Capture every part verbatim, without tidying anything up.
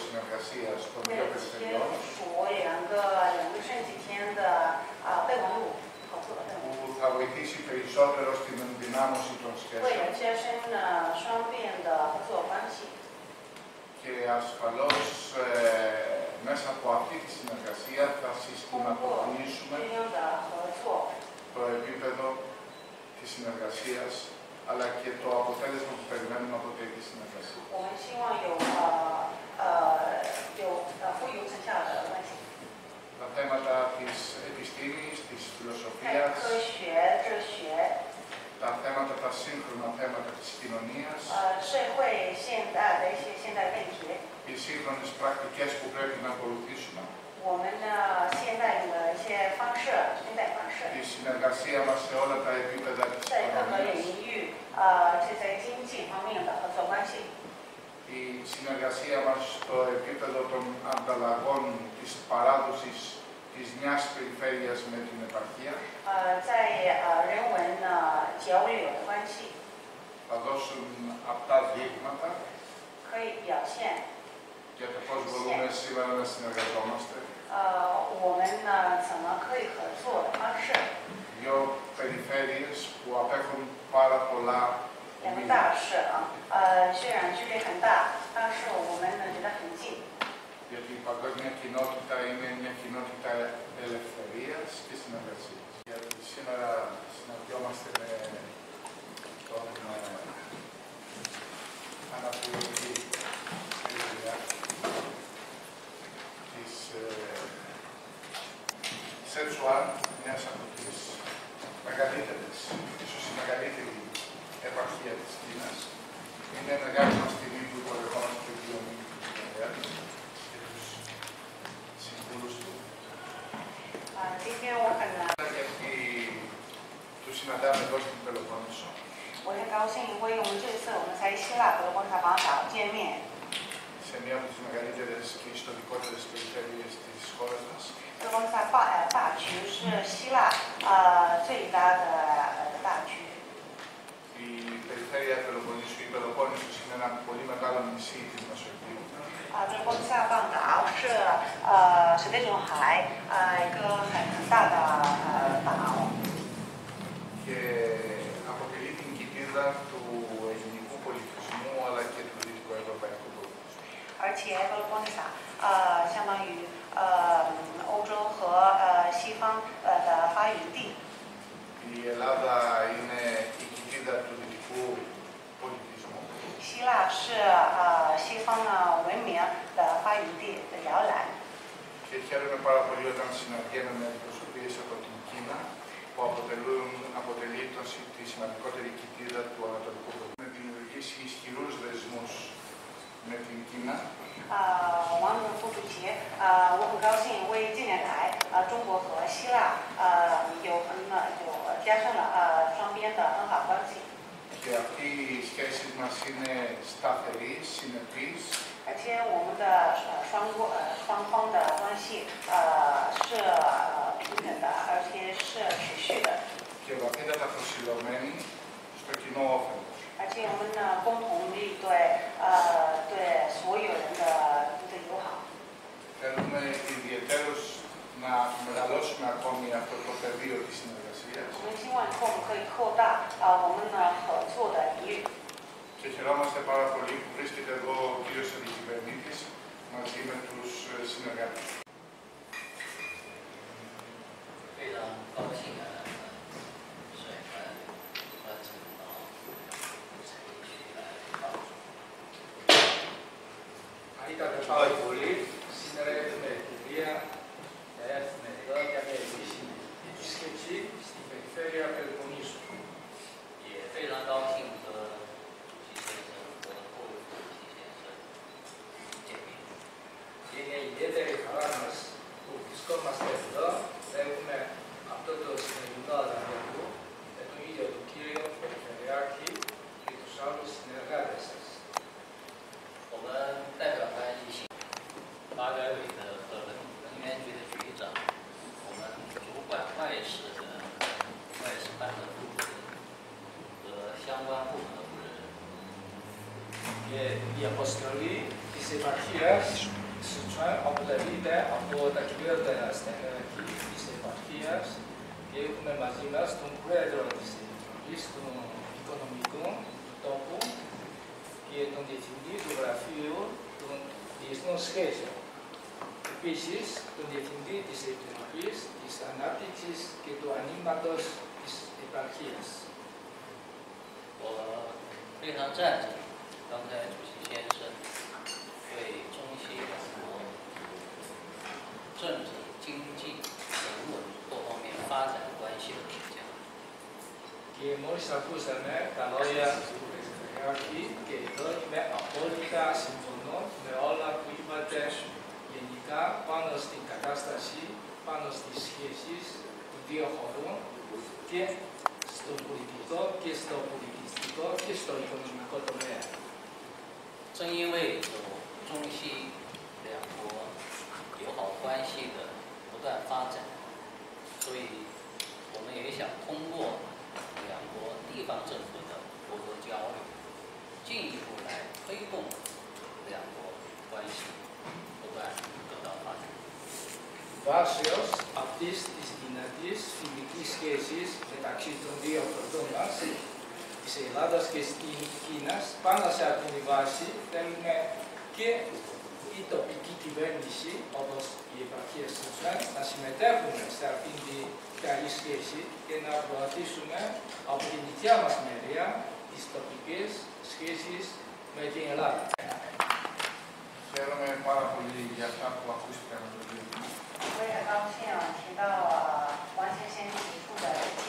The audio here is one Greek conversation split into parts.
συνεργασίας των 为 δύο 了签 περιφερειών 署两个两个剩几天的啊备忘录合作的备忘录， που θα βοηθήσει περισσότερο στην ενδυνάμωση των 为 σχέσεων 了加深呢双边的合作关系。 και ασφαλώς ε, μέσα από αυτή τη συνεργασία θα 通过 συστηματοποιήσουμε 这样的合作， το επίπεδο της συνεργασίας αλλά και το αποτέλεσμα που περιμένουμε από τέτοιες συνεργασίες. 我们希望有呃呃有呃富有成效的关系。 Τα θέματα της επιστήμης, της 在 φιλοσοφίας, 科学、哲学、 τα θέματα, τα σύγχρονα θέματα της κοινωνίας, 呃社会现代的一些现代问题， οι σύγχρονες πρακτικές που πρέπει να ακολουθήσουμε, 我们呢现代的一些方式、现代方式， η συνεργασία μας σε όλα τα επίπεδα της 在各个 οικονομίας, 领域，呃，这在经济方面的合作关系， η συνεργασία μας στο επίπεδο των ανταλλαγών της παράδοσης της μιας περιφέρειας με την επαρχία, 呃，在呃人文呢交流的关系， θα δώσουν αυτά δείγματα 可以表现 για το πώς μπορούμε σήμερα να συνεργαζόμαστε. 呃我们呢怎么可以合作的方式。 Δύο περιφέρειες που απέχουν πάρα πολλά 两个 μίλια. 大市啊，呃，虽然距离很大，但是我们呢觉得很近。 Γιατί η παγκόσμια κοινότητα είναι μια κοινότητα ελευθερίας και συνεργασίας. Γιατί σήμερα συναντιόμαστε με τον αναπληρωτή της Σετσουάν, μιας από τις μεγαλύτερες, ίσως η μεγαλύτερη επαρχία της Κίνας. Είναι μεγάλη μας τιμή που υποδεχόμαστε τον κύριο Μίκη και τους συμβούλους του. 啊，今天我很难， Γιατί τους συναντάμε εδώ στην Πελοπόννησο. 我很高兴，因为我们这次我们在希腊和观察广场见面， σε μία από τις μεγαλύτερες και ιστορικότερες περιφέρειες της χώρας μας. 这个观察大呃大区是希腊呃最大的呃大区。 Η περιφέρεια Πελοποννήσου, η Πελοπόννησος είναι ένα πολύ μεγάλο νησί της Μεσογείου. 啊，这个观察半岛是呃是那种海呃一个很很大的呃岛， Και αποτελεί την κοιτίδα του ελληνικού πολιτισμού αλλά και του δυτικοευρωπαϊκού πολιτισμού. 而且这个观察呃相当于呃欧洲和呃西方呃的发源地。 Η Ελλάδα είναι η κοιτίδα του δυτικού πολιτισμού. 希腊是呃西方呢文明的发源地的摇篮。 Και χαίρομαι πάρα πολύ όταν συναντιέμαι με αντιπροσωπείες από την Κίνα που αποτελούν, αποτελεί το, τη σημαντικότερη κοιτίδα του Ανατολικού Κόσμου. Με δημιουργήσει ισχυρούς δεσμούς με την Κίνα. 呃，王总副主席，呃，我很高兴，因为近年来，呃，中国和希腊，呃，有很呃有加深了呃双边的很好关系。 Και αυτή η σχέση μας είναι σταθερή, συνεπής. 而且我们的呃双国呃双方的关系呃是呃平等的，而且是持续的。 Και βαθύτατα προσιλωμένη στο κοινό όφελος. 而且我们呢共同面对呃对所有人的的友好。 Θέλουμε ιδιαιτέρως να μεγαλώσουμε ακόμη αυτό το πεδίο της συνεργασίας. 我们希望以后我们可以扩大啊、呃、我们呢合作的领域。 Και χαιρόμαστε πάρα πολύ που βρίσκεται εδώ ο κύριος Αντικυβερνήτης μαζί με τους συνεργάτες. 非常高兴啊，所以呢，观察到采取来帮助。 Ήταν πάρα πολύ. Σήμερα έχουμε ευκαιρία να έρθουμε εδώ για μια επίσημη επίσκεψη στην περιφέρεια Πελοποννήσου. 也非常高兴和徐先生和后副徐先生见面。 Είναι ιδιαίτερη χαρά μας που βρισκόμαστε εδώ. Έχουμε αυτό το σημερινό ραντεβού με τον ίδιο τον κύριο Περιφερειάρχη και τους άλλους συνεργάτες σας. 我们代表团一起，发改委的和能能源局的局长，我们主管外事的外事办的负责人和相关部门的负责人。 Και η αποστολή της τις επαρχίες Σιτσουάν αποτελείται από τα κυριότερα στελέχη της επαρχίας και έχουμε μαζί μας τον πρόεδρο της Επιτροπής των Οικονομικών του τόπου και τον διευθυντή του γραφείου των διεθνών σχέσεων. Επίσης, τον διευθυντή της Επιτροπής της Ανάπτυξης και του Ανοίγματος της επαρχίας. 我非常赞成刚才主席先生对中西两国政治、经济、人文各方面发展关系的评价。 Και μόλις ακούσαμε τα λόγια του Περιφερειάρχη και εδώ είμαι απόλυτα συμφωνώ με όλα που είπατε γενικά πάνω στην κατάσταση, πάνω στις σχέσεις των δύο χωρών και στο πολιτικό και στο πολιτιστικό και στο οικονομικό τομέα. 正因为有中西两国友好关系的不断发展，所以我们也想通过两国地方政府的合作交流，进一步来推动两国关系不断得到发展。 Βάσεως αυτής της δυνατής φιλικής σχέσης μεταξύ των δύο χωρών μας, της Ελλάδας και της Κίνας, πάνω σε αυτήν τη βάση θέλουμε και η τοπική κυβέρνηση, όπως η επαρχία Σιτσουάν, να συμμετέχουν σε αυτήν τη καλή σχέση και να προωθήσουμε από την δικιά μας μεριά τις τοπικές σχέσεις με την Ελλάδα. Χαίρομαι πάρα πολύ για αυτά που ακούστηκαν από τον κύριο. 我也很高兴听到呃王先生提出的意见，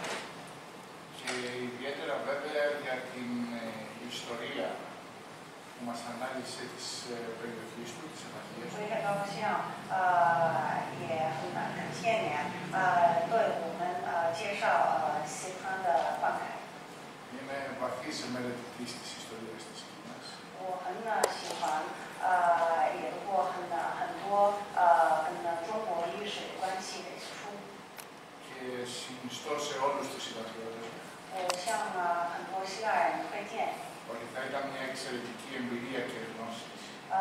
Και ιδιαίτερα βέβαια για την ε, ιστορία που μας ανάλυσε της ε, περιοχής του, της επαρχίας 我 του. 也很高兴，呃，也很感谢你，呃，对我们呃介绍呃西川的灌溉。 Είμαι βαθύς μελετητής της ιστορίας της Κίνας 我很呃喜欢，呃，也读过很呃很多呃跟中国历史关系的书。 και συνιστώ σε όλους τους συμπατριώτες μου 我向呃很多希腊人推荐， ότι θα ήταν μια εξαιρετική εμπειρία και γνώση. 呃，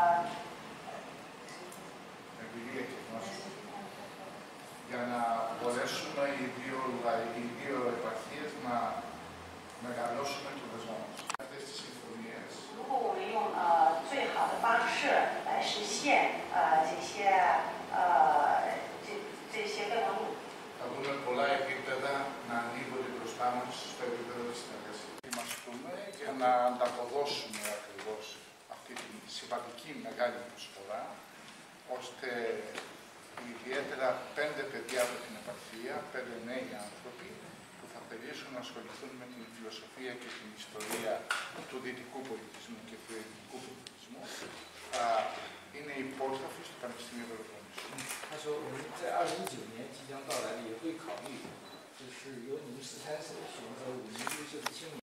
Εμπειρία και γνώση. Για να μπορέσουμε οι δύο, λαοί, οι δύο επαρχίες να μεγαλώσουμε το δεσμό μας. Αυτές τις συμφωνίες 如果我们用呃最好的方式来实现呃这些呃这这些备忘录， θα δούμε πολλά επίπεδα να ανοίγονται μπροστά μας στο επίπεδο της συνεργασίας. Είμαστε για να ανταποδώσουμε ακριβώς αυτή τη σημαντική μεγάλη προσφορά, ώστε ιδιαίτερα πέντε παιδιά από την επαρχία, πέντε νέοι άνθρωποι, που θα θελήσουν να ασχοληθούν με την φιλοσοφία και την ιστορία του δυτικού πολιτισμού και του ελληνικού πολιτισμού, θα είναι υπότροφοι στο Πανεπιστήμιο Πελοπόννησου. 他说我们在二零一九年即将到来的也会考虑，就是由你们十三省选择五名优秀的青年。